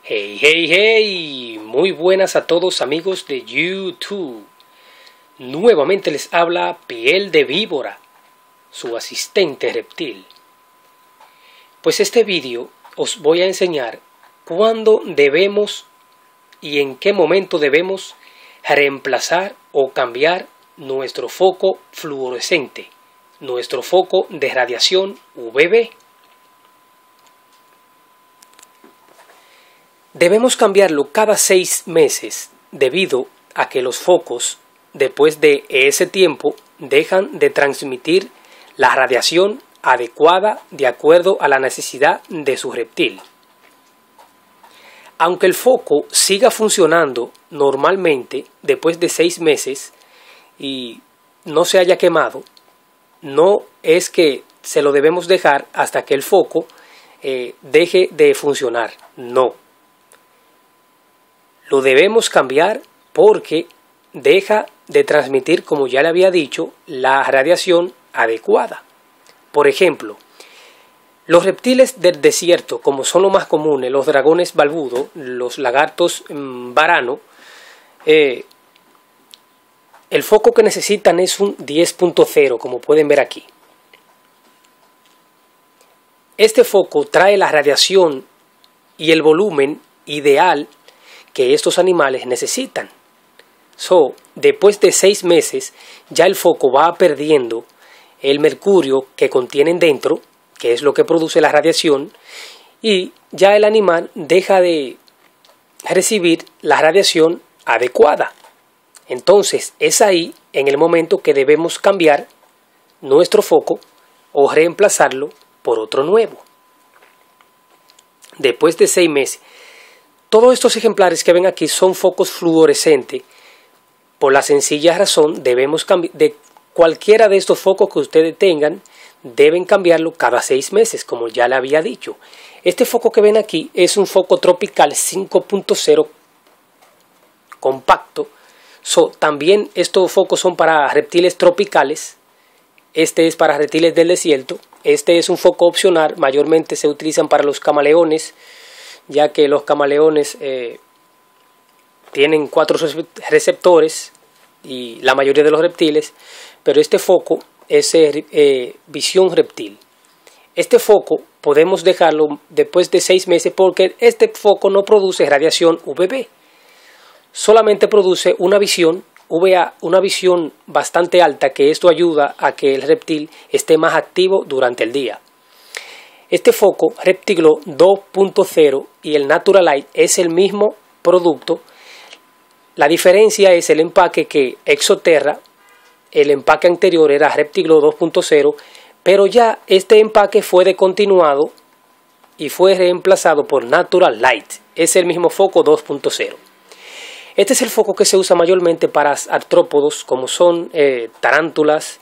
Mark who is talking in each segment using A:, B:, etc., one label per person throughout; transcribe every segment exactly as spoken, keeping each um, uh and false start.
A: Hey, hey, hey, muy buenas a todos amigos de YouTube. Nuevamente les habla Piel de Víbora, su asistente reptil. Pues este vídeo os voy a enseñar cuándo debemos y en qué momento debemos reemplazar o cambiar nuestro foco fluorescente, nuestro foco de radiación U V B. Debemos cambiarlo cada seis meses debido a que los focos, después de ese tiempo, dejan de transmitir la radiación adecuada de acuerdo a la necesidad de su reptil. Aunque el foco siga funcionando normalmente después de seis meses y no se haya quemado, no es que se lo debemos dejar hasta que el foco eh, deje de funcionar, no. Lo debemos cambiar porque deja de transmitir, como ya le había dicho, la radiación adecuada. Por ejemplo, los reptiles del desierto, como son los más comunes, los dragones barbudos, los lagartos mmm, varano, eh, el foco que necesitan es un diez punto cero, como pueden ver aquí. Este foco trae la radiación y el volumen ideal que estos animales necesitan. So, después de seis meses ya el foco va perdiendo el mercurio que contienen dentro, que es lo que produce la radiación, y ya el animal deja de recibir la radiación adecuada. Entonces es ahí en el momento que debemos cambiar nuestro foco o reemplazarlo por otro nuevo. Después de seis meses, todos estos ejemplares que ven aquí son focos fluorescentes. Por la sencilla razón, debemos cambiar de cualquiera de estos focos que ustedes tengan, deben cambiarlo cada seis meses, como ya le había dicho. Este foco que ven aquí es un foco tropical cinco punto cero compacto. So, también estos focos son para reptiles tropicales. Este es para reptiles del desierto. Este es un foco opcional, mayormente se utilizan para los camaleones, ya que los camaleones eh, tienen cuatro receptores y la mayoría de los reptiles, pero este foco es eh, eh, visión reptil. Este foco podemos dejarlo después de seis meses porque este foco no produce radiación U V B, solamente produce una visión U V A, una visión bastante alta, que esto ayuda a que el reptil esté más activo durante el día. Este foco Reptiglow dos punto cero y el Natural Light es el mismo producto. La diferencia es el empaque, que Exoterra, el empaque anterior era Reptiglow dos punto cero, pero ya este empaque fue descontinuado y fue reemplazado por Natural Light. Es el mismo foco dos punto cero. Este es el foco que se usa mayormente para artrópodos, como son eh, tarántulas,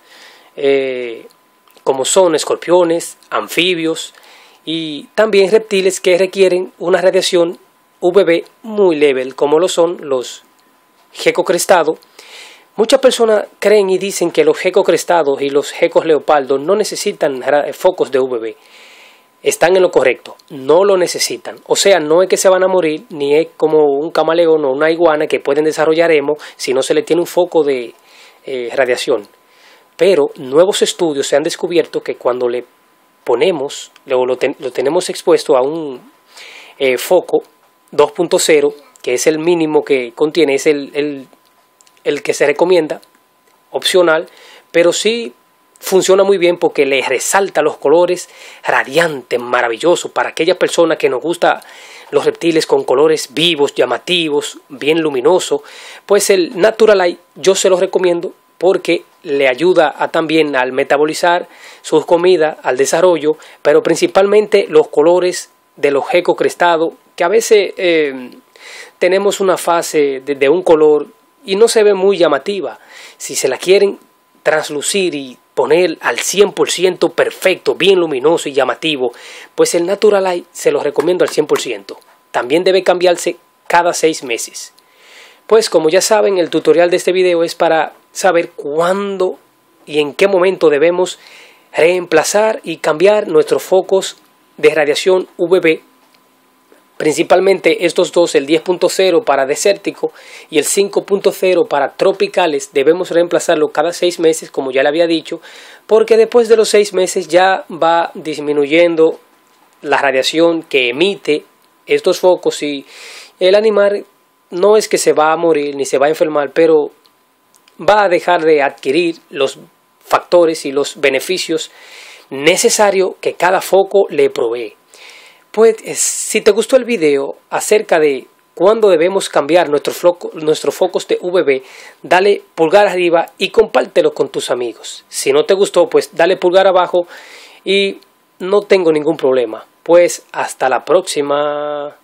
A: eh, como son escorpiones, anfibios y también reptiles que requieren una radiación U V B muy leve, como lo son los gecko crestados. Muchas personas creen y dicen que los gecko crestados y los geckos leopardos no necesitan focos de U V B. Están en lo correcto, no lo necesitan. O sea, no es que se van a morir, ni es como un camaleón o una iguana que pueden desarrollar hemo si no se le tiene un foco de eh, radiación. Pero nuevos estudios se han descubierto que cuando le ponemos, lo, lo, ten, lo tenemos expuesto a un eh, foco dos punto cero, que es el mínimo que contiene, es el, el, el que se recomienda, opcional, pero sí funciona muy bien porque le resalta los colores radiantes, maravillosos, para aquellas personas que nos gustan los reptiles con colores vivos, llamativos, bien luminosos. Pues el Natural Light yo se los recomiendo porque le ayuda a, también al metabolizar sus comidas, al desarrollo, pero principalmente los colores de los geckos crestados, que a veces eh, tenemos una fase de, de un color y no se ve muy llamativa. Si se la quieren traslucir y poner al cien por ciento perfecto, bien luminoso y llamativo, pues el Natural Light se lo recomiendo al cien por ciento. También debe cambiarse cada seis meses. Pues como ya saben, el tutorial de este video es para saber cuándo y en qué momento debemos reemplazar y cambiar nuestros focos de radiación U V B Principalmente estos dos, el diez punto cero para desértico y el cinco punto cero para tropicales, debemos reemplazarlo cada seis meses, como ya le había dicho, porque después de los seis meses ya va disminuyendo la radiación que emite estos focos y el animal no es que se va a morir ni se va a enfermar, pero va a dejar de adquirir los factores y los beneficios necesarios que cada foco le provee. Pues si te gustó el video acerca de cuándo debemos cambiar nuestros foco, nuestros focos de U V B, dale pulgar arriba y compártelo con tus amigos. Si no te gustó, pues dale pulgar abajo y no tengo ningún problema. Pues hasta la próxima.